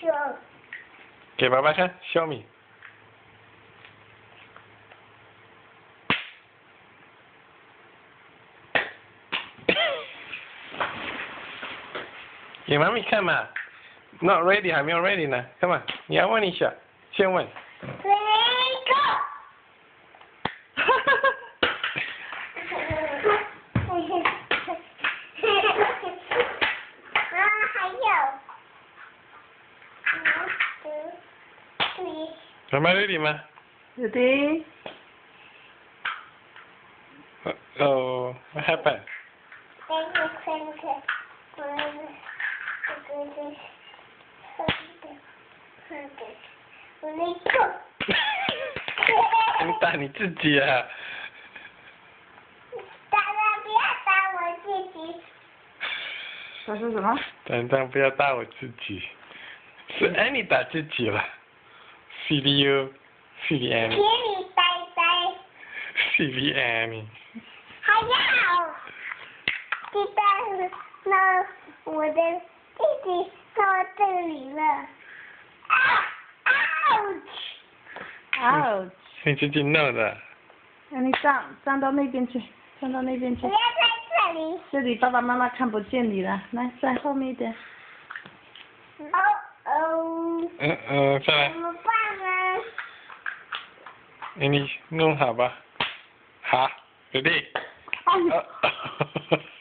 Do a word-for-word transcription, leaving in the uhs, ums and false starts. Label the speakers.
Speaker 1: show。
Speaker 2: 给爸爸看，show me。给妈咪看嘛 ，not ready 还没有 ready 呢，看嘛，你要问一下，先问。
Speaker 1: Ready go。啊，还有。
Speaker 2: 妈妈 ready 吗
Speaker 3: Ready?
Speaker 2: Oh, what happened?你打你自己啊！
Speaker 1: 当然不要打我自己。
Speaker 3: 他说什么？
Speaker 2: 当然不要打我自己，是 Annie 打自己了。Silly you，Silly
Speaker 1: 给
Speaker 2: Annie。
Speaker 1: 你呆呆。
Speaker 2: Silly Annie。
Speaker 1: 还要，记得那我的弟弟到这里了。啊
Speaker 3: Ouch！
Speaker 2: 你自己弄的。
Speaker 3: 那你站站到那边去，站到那边去
Speaker 1: 不。要在这里。
Speaker 3: 这里爸爸妈妈看不见你了，来在后面一点。
Speaker 1: 哦哦。
Speaker 2: 嗯嗯，再来
Speaker 1: 怎。么办呢？
Speaker 2: 给你弄好吧。好，ready。
Speaker 3: 哎
Speaker 2: 啊